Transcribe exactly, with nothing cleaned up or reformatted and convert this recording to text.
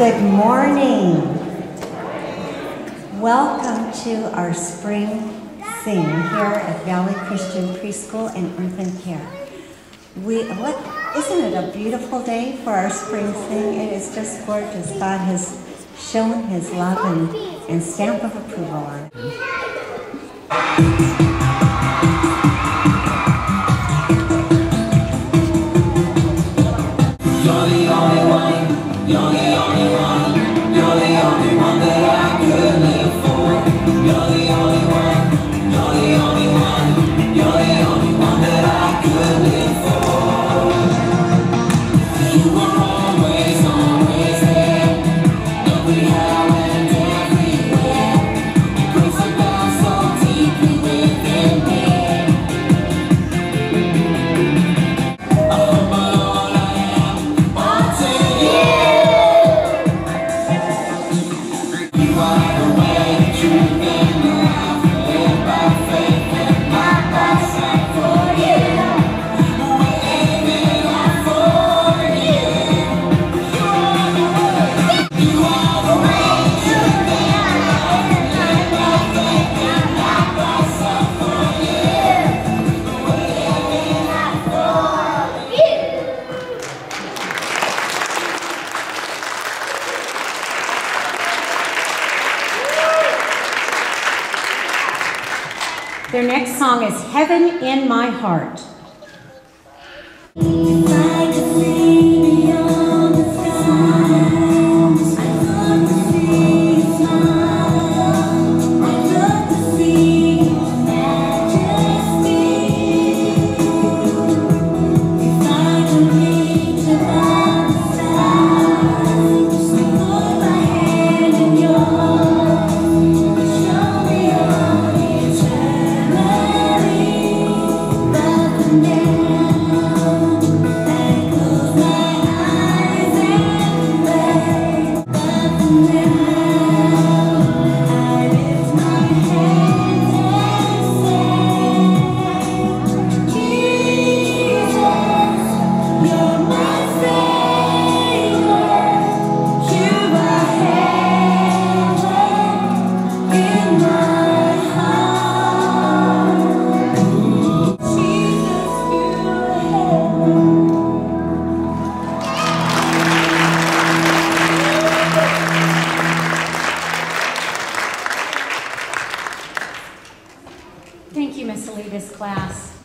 Good morning. Welcome to our spring sing here at Valley Christian Preschool and Infant Care. We, what, isn't it a beautiful day for our spring sing? It is just gorgeous. God has shown his love and, and stamp of approval on it. You're the only one, you're the only one, you're the only one that I could live for. You're the only one, you're the only one, you're the only one that I could live for. You were always, always there, everywhere and everywhere. Your grace abounds so deeply within me. I humble all I am unto you. You are the way, the truth, and the life. Live by faith and not by sight. For you, we're living on for you. You are the way, you are the way, the truth, and the life. Live by faith and not by sight. For you, we're living on for you. Their next song is Heaven in My Heart. I could see beyond the skies. I love to see you smile. I love to see your majesty. If I could reach above the sky, so hold my hand in yours, show me all eternity. Nothing down, and close my eyes and pray. Nothing down, I lift my hands and say, Jesus, you're my Savior. You are heaven in my heart. Jesus, you are heaven. Thank you, Miss Alita's class.